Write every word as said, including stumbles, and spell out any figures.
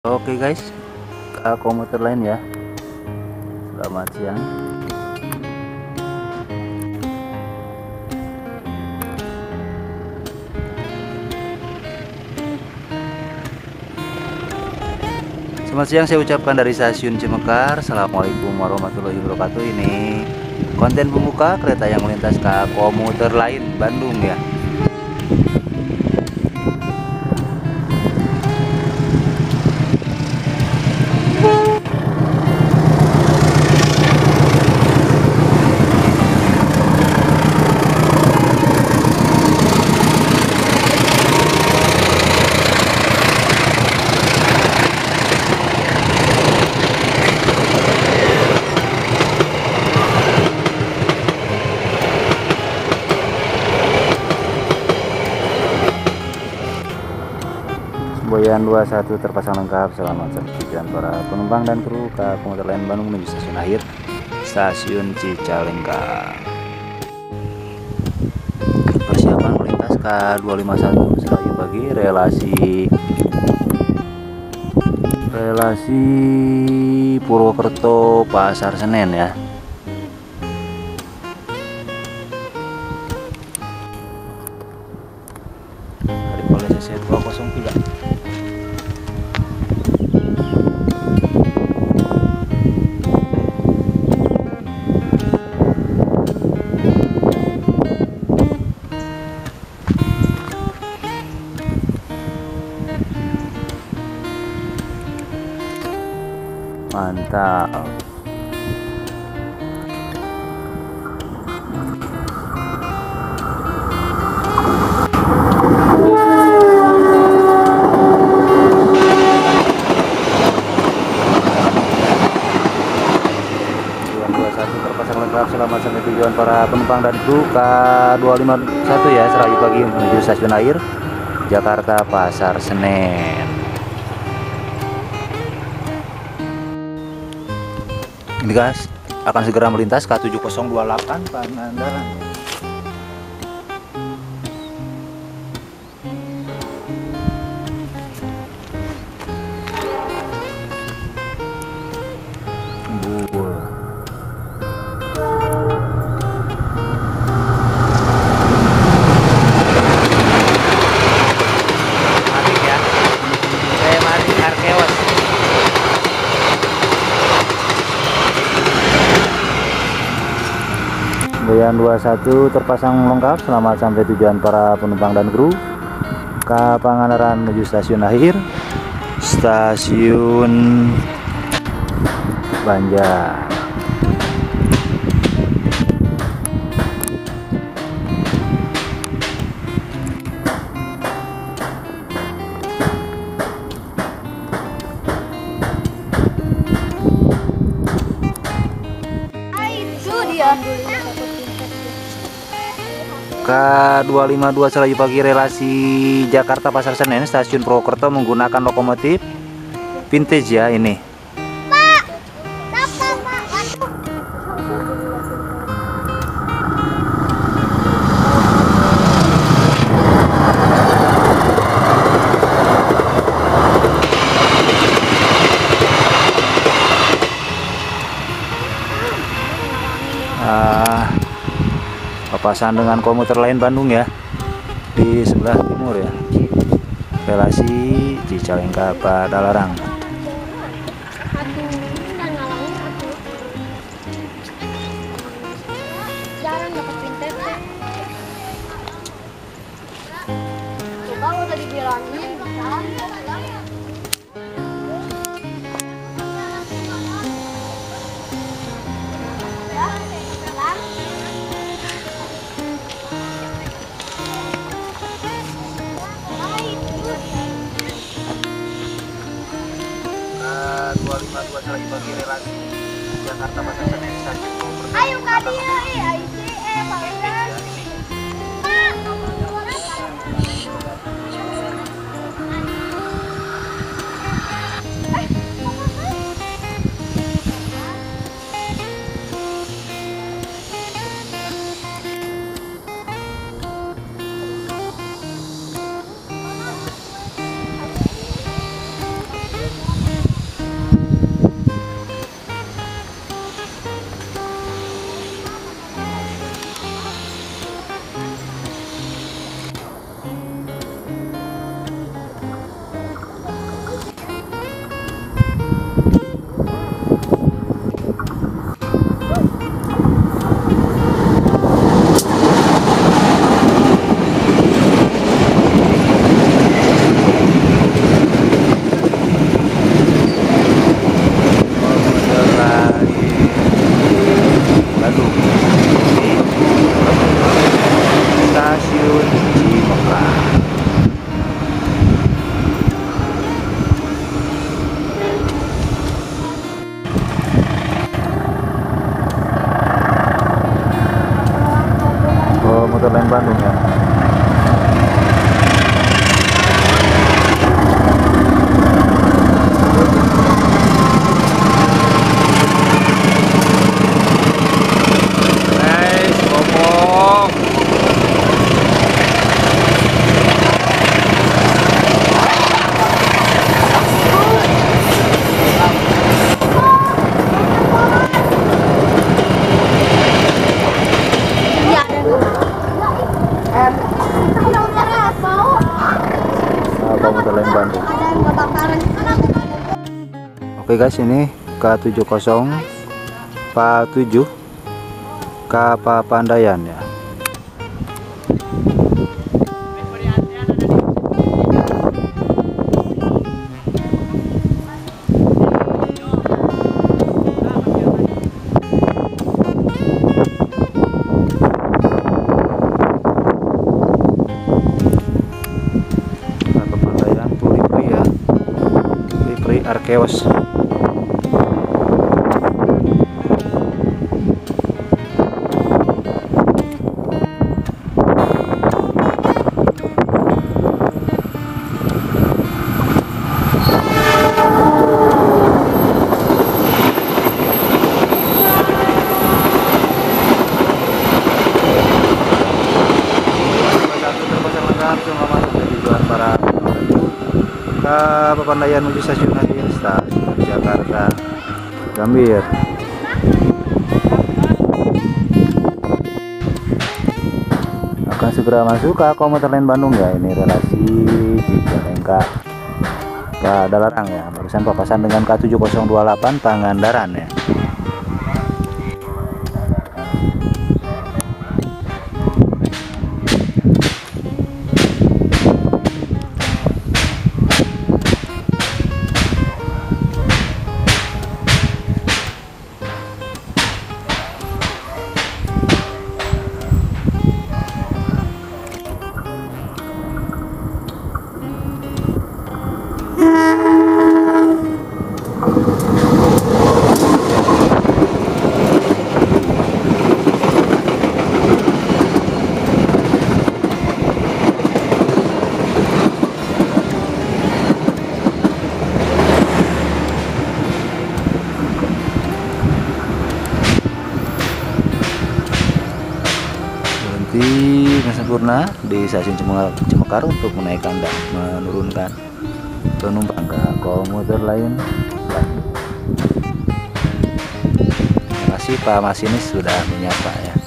Oke guys, ke komuter lain ya. Selamat siang. Selamat siang saya ucapkan dari stasiun Cimekar. Assalamualaikum warahmatullahi wabarakatuh. Ini konten pembuka kereta yang melintas ke komuter lain Bandung ya. Semboyan dua puluh satu terpasang lengkap. Selamat tujuan para penumpang dan kru ke komuter lain Bandung menuju stasiun akhir Stasiun Cicalengka. Persiapan melintas K dua lima satu Serayu Pagi relasi relasi Purwokerto Pasar Senen ya. Dari Polres C C dua nol tiga. Mantap. dua satu terpasang lengkap. Selamat sampai tujuan para penumpang dan kru K dua lima satu ya, Serayu Pagi menuju stasiun akhir Jakarta Pasar Senen. Ini guys akan segera melintas K tujuh nol dua delapan Pangandaran. Bul. Mati ya. Saya mati Arkeos. Semboyan dua puluh satu terpasang lengkap. Selamat sampai tujuan para penumpang dan kru ke Pangandaran menuju stasiun akhir Stasiun Banjar. K dua lima dua Serayu Pagi relasi Jakarta Pasar Senen Stasiun Purwokerto menggunakan lokomotif vintage ya ini. Pak, apa Pak? Ah, papasan dengan komuter lain Bandung ya, di sebelah timur ya, relasi Cicalengka Padalarang. Jarang dapat pinter teh. Coba udah dibilangin. dua lima dua Serayu Pagi relasi Jakarta Pasar Senen Stasiun Purwokerto. Ayo kadi euy, ai si eh Pak Udan. Pak, Oke guys, ini K tujuh nol empat tujuh K Papandayan ya. Papandayan Pulipri ya. Pulipri Arkeos. Semua masuk dari tujuan para ke Papandayan menuju stasiun akhir stasiun Jakarta Gambir. Akan segera masuk ke komuter lain Bandung ya. Ini relasi Cicalengka ke Dalarang ya. Barusan papasan dengan K tujuh nol dua delapan Pangandaran ya. Berhenti sempurna di stasiun Cemekar untuk menaikkan dan menurunkan penumpang ke komuter lain. Terima kasih Pak Masinis sudah menyapa ya.